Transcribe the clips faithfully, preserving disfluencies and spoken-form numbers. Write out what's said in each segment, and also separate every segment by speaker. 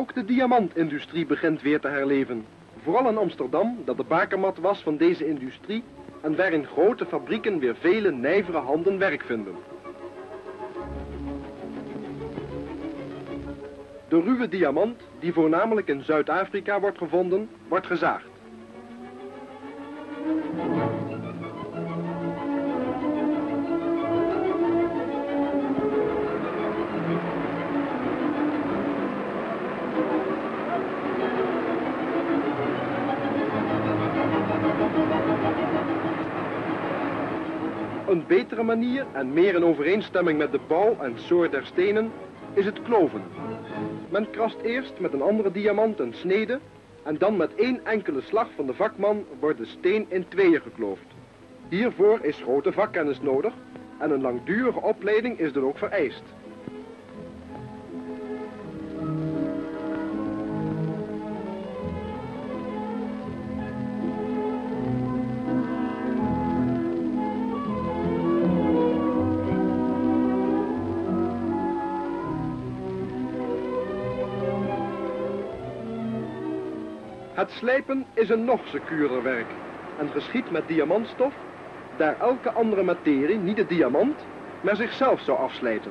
Speaker 1: Ook de diamantindustrie begint weer te herleven. Vooral in Amsterdam, dat de bakermat was van deze industrie en waarin grote fabrieken weer vele nijvere handen werk vinden. De ruwe diamant, die voornamelijk in Zuid-Afrika wordt gevonden, wordt gezaagd. Een betere manier en meer in overeenstemming met de bouw en soort der stenen is het kloven. Men krast eerst met een andere diamant een snede en dan met één enkele slag van de vakman wordt de steen in tweeën gekloofd. Hiervoor is grote vakkennis nodig en een langdurige opleiding is dan ook vereist. Het slijpen is een nog secuurder werk en geschiedt met diamantstof, daar elke andere materie niet de diamant, maar zichzelf zou afslijten.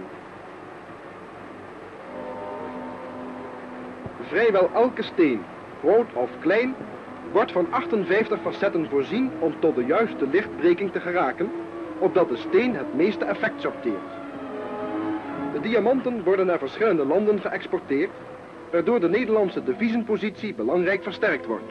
Speaker 1: Vrijwel elke steen, groot of klein, wordt van achtenvijftig facetten voorzien om tot de juiste lichtbreking te geraken, opdat de steen het meeste effect sorteert. De diamanten worden naar verschillende landen geëxporteerd, waardoor de Nederlandse deviezenpositie belangrijk versterkt wordt.